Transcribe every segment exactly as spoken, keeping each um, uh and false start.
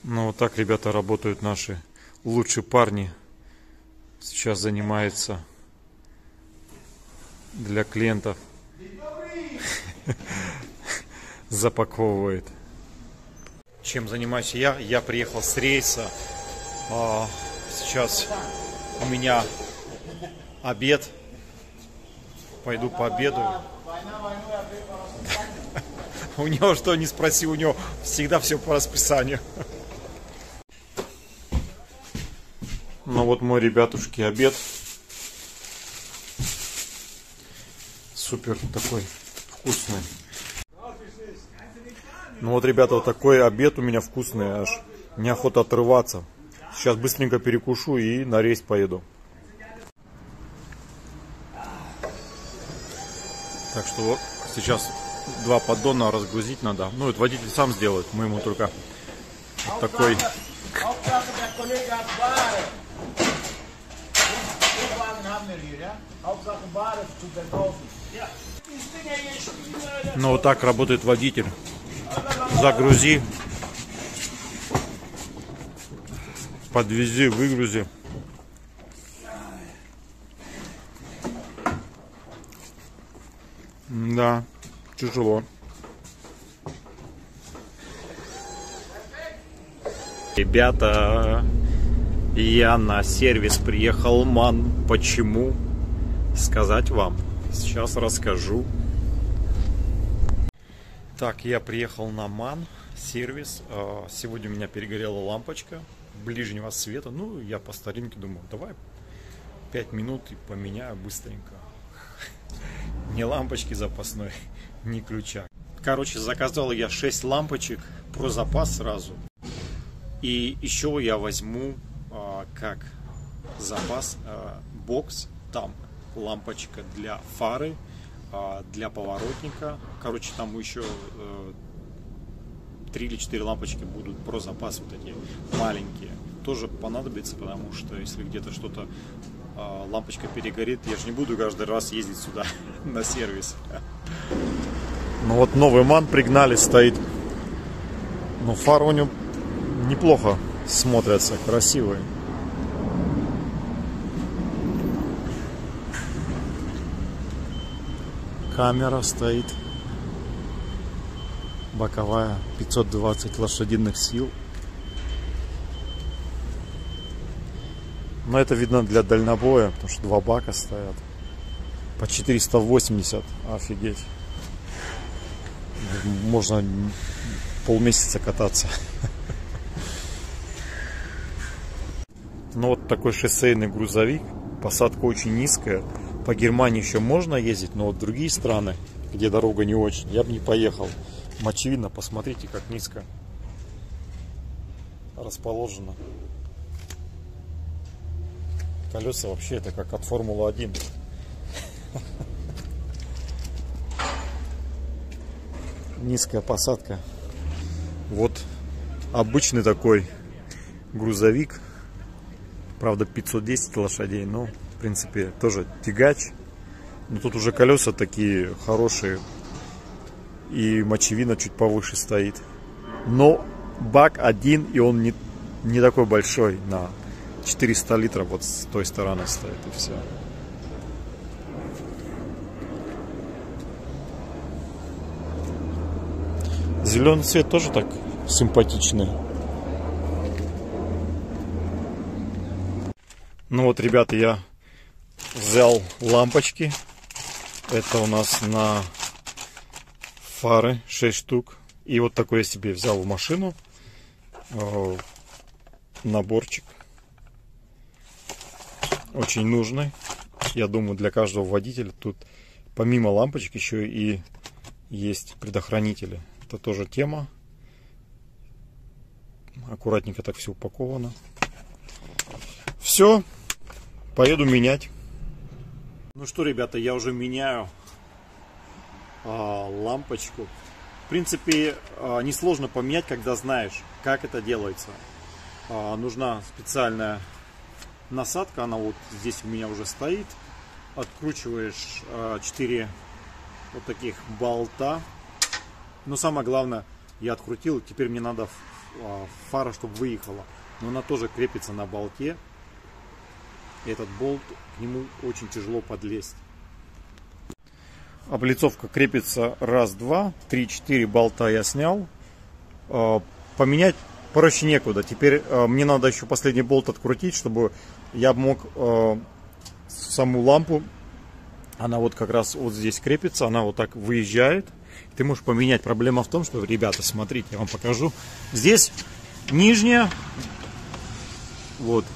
Ну вот так, ребята, работают наши лучшие парни. Сейчас занимается для клиентов. Запаковывает. Чем занимаюсь я? Я приехал с рейса. Сейчас у меня обед. Пойду пообедаю. У него что не спроси, у него всегда все по расписанию. Ну вот мой, ребятушки, обед. Супер такой вкусный. Ну вот, ребята, вот такой обед у меня вкусный, аж неохота отрываться. Сейчас быстренько перекушу и на рейс поеду. Так что вот сейчас два поддона разгрузить надо. Ну, это водитель сам сделает. Мы ему только вот такой... Ну, вот так работает водитель. Загрузи, подвези, выгрузи. Да, тяжело. Ребята, я на сервис приехал МАН. Почему? Сказать вам. Сейчас расскажу. Так, я приехал на МАН сервис. Сегодня у меня перегорела лампочка ближнего света. Ну, я по старинке думаю, давай пять минут и поменяю быстренько. Ни лампочки запасной, ни ключа. Короче, заказал я шесть лампочек про запас сразу. И еще я возьму как запас бокс. Там лампочка для фары, для поворотника. Короче, там еще три или четыре лампочки будут про запас, вот такие маленькие. Тоже понадобится, потому что если где-то что-то, лампочка перегорит, я же не буду каждый раз ездить сюда на сервис. Ну вот новый МАН пригнали, стоит. Ну, фары у него неплохо смотрятся, красивые. Камера стоит. Боковая, пятьсот двадцать лошадиных сил. Но это видно для дальнобоя, потому что два бака стоят. По четыреста восемьдесят, офигеть. Можно полмесяца кататься. Ну вот такой шоссейный грузовик. Посадка очень низкая. По Германии еще можно ездить, но вот в другие страны, где дорога не очень, я бы не поехал. Мочевина, посмотрите, как низко расположено. Колеса вообще это как от Формулы один. Низкая посадка. Вот обычный такой грузовик. Правда, пятьсот десять лошадей, но в принципе тоже тягач. Но тут уже колеса такие хорошие. И мочевина чуть повыше стоит. Но бак один, и он не, не такой большой. На четыреста литров вот с той стороны стоит, и все. Зеленый цвет тоже так симпатичный. Ну вот, ребята, я взял лампочки. Это у нас на фары шесть штук. И вот такой я себе взял в машину. Наборчик. Очень нужный. Я думаю, для каждого водителя. Тут помимо лампочек еще и есть предохранители. Это тоже тема. Аккуратненько так все упаковано. Все. Поеду менять. Ну что, ребята, я уже меняю а, лампочку. В принципе, а, несложно поменять, когда знаешь, как это делается. А, нужна специальная насадка. Она вот здесь у меня уже стоит. Откручиваешь а, четыре вот таких болта. Но самое главное, я открутил, теперь мне надо фара, чтобы выехала. Но она тоже крепится на болте. Этот болт, к нему очень тяжело подлезть. Облицовка крепится раз, два, три, четыре болта я снял. Поменять проще некуда. Теперь мне надо еще последний болт открутить, чтобы я мог саму лампу, она вот как раз вот здесь крепится, она вот так выезжает. Ты можешь поменять. Проблема в том, что, ребята, смотрите, я вам покажу. Здесь нижняя, вот.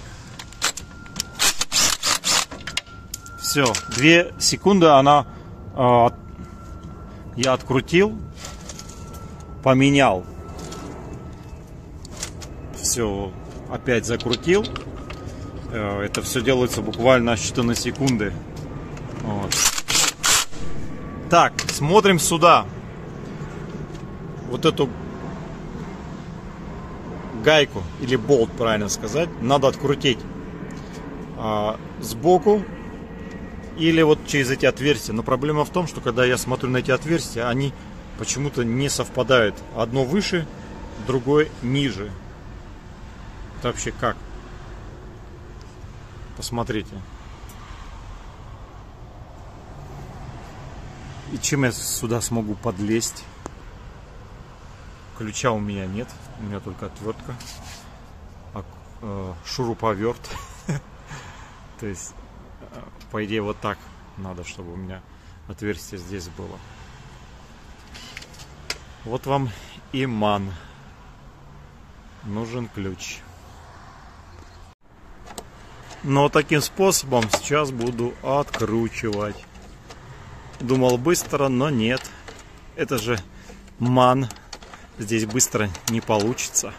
Все, две секунды она, э, я открутил, поменял. Все, опять закрутил. Э, это все делается буквально считанные секунды. Вот. Так, смотрим сюда. Вот эту гайку, или болт, правильно сказать, надо открутить а, сбоку или вот через эти отверстия. Но проблема в том, что когда я смотрю на эти отверстия, они почему-то не совпадают. Одно выше, другое ниже. Это вообще как? Посмотрите. И чем я сюда смогу подлезть? Ключа у меня нет, у меня только отвертка, а, э, шуруповерт. То есть, по идее, вот так надо, чтобы у меня отверстие здесь было. Вот вам и ман. Нужен ключ. Но таким способом сейчас буду откручивать. Думал быстро, но нет. Это же ман. Здесь быстро не получится.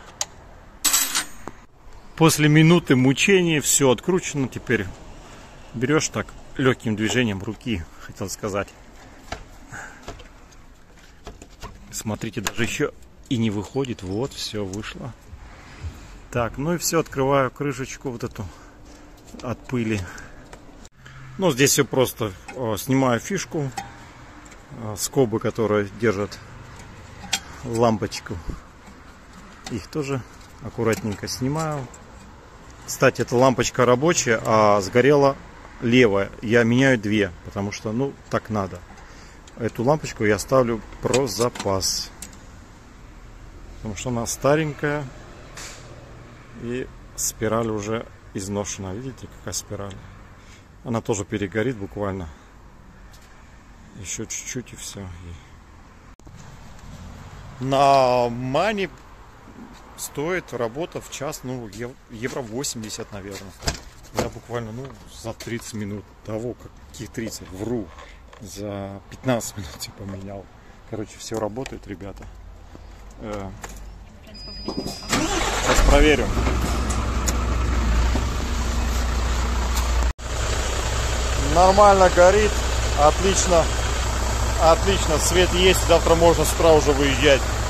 После минуты мучений все откручено. Теперь берешь так легким движением руки, хотел сказать. Смотрите, даже еще и не выходит. Вот, все вышло. Так, ну и все, открываю крышечку вот эту от пыли. Ну, здесь все просто. Снимаю фишку, скобы, которые держат лампочку. Их тоже аккуратненько снимаю. Кстати, эта лампочка рабочая, а сгорела левая. Я меняю две, потому что, ну, так надо. Эту лампочку я ставлю про запас. Потому что она старенькая. И спираль уже изношена. Видите, какая спираль? Она тоже перегорит буквально. Еще чуть-чуть и все. На мане стоит работа в час, ну, евро восемьдесят, наверное. Я буквально, ну, за тридцать минут, того, каких тридцать, вру, за пятнадцать минут типа менял. Короче, все работает, ребята. Сейчас проверю. Нормально горит, отлично, отлично, свет есть, завтра можно с утра уже выезжать.